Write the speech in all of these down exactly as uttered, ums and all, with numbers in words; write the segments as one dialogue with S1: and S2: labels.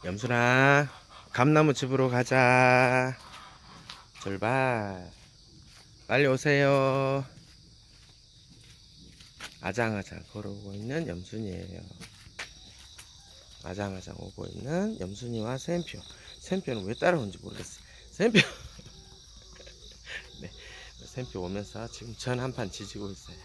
S1: 염순아, 감나무 집으로 가자. 출발. 빨리 오세요. 아장아장 걸어오고 있는 염순이에요. 아장아장 오고 있는 염순이와 샘표. 샘표는 왜 따라오는지 모르겠어요. 샘표. 네, 샘표 오면서 지금 전 한 판 지지고 있어요.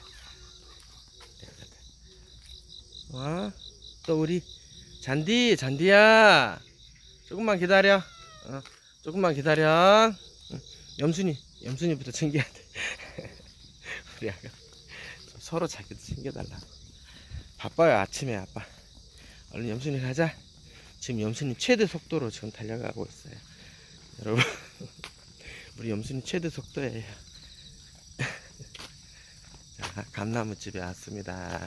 S1: 와, 또 우리 잔디, 잔디야. 조금만 기다려. 어, 조금만 기다려. 응. 염순이, 염순이부터 챙겨야 돼. 우리 아가 서로 자기도 챙겨달라고. 바빠요, 아침에 아빠. 얼른 염순이 가자. 지금 염순이 최대 속도로 지금 달려가고 있어요. 여러분, 우리 염순이 최대 속도예요. 자, 감나무 집에 왔습니다.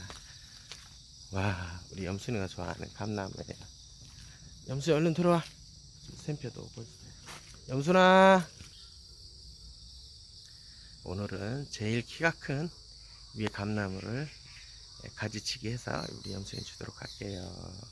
S1: 와, 우리 염순이가 좋아하는 감나무예요. 염순이 얼른 들어와. 샘표도 오고 있어요. 염순아, 오늘은 제일 키가 큰 위에 감나무를 가지치기 해서 우리 염순이 주도록 할게요.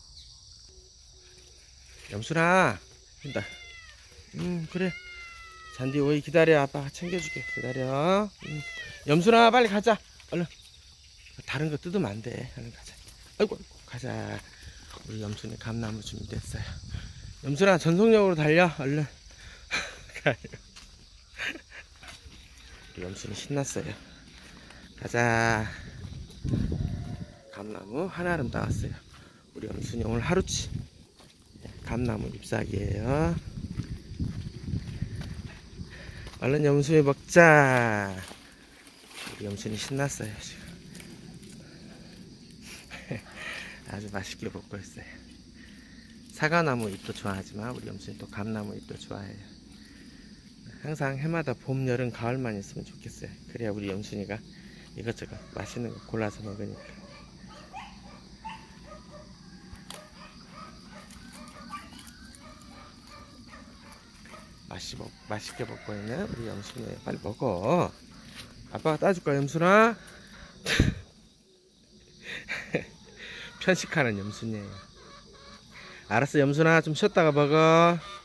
S1: 염순아, 된다. 음, 그래. 잔디 오이 기다려. 아빠가 챙겨줄게. 기다려. 음. 염순아, 빨리 가자. 얼른. 다른 거 뜯으면 안 돼. 얼른 가자. 아이고, 아이고, 가자. 우리 염순이 감나무 준비됐어요. 염순아, 전속력으로 달려. 얼른. 우리 염순이 신났어요. 가자. 감나무 한아름 나왔어요. 우리 염순이 오늘 하루치 감나무 잎사귀예요. 얼른 염순이 먹자. 우리 염순이 신났어요 지금. 아주 맛있게 먹고 있어요. 사과나무 잎도 좋아하지만 우리 염순이 또 감나무 잎도 좋아해요. 항상 해마다 봄, 여름, 가을만 있으면 좋겠어요. 그래야 우리 염순이가 이것저것 맛있는 거 골라서 먹으니까. 맛있, 맛있게 먹고 있는 우리 염순이. 빨리 먹어. 아빠가 따줄까, 염순아? 편식하는 염순이에요. 알았어, 염순아, 좀 쉬었다가 먹어.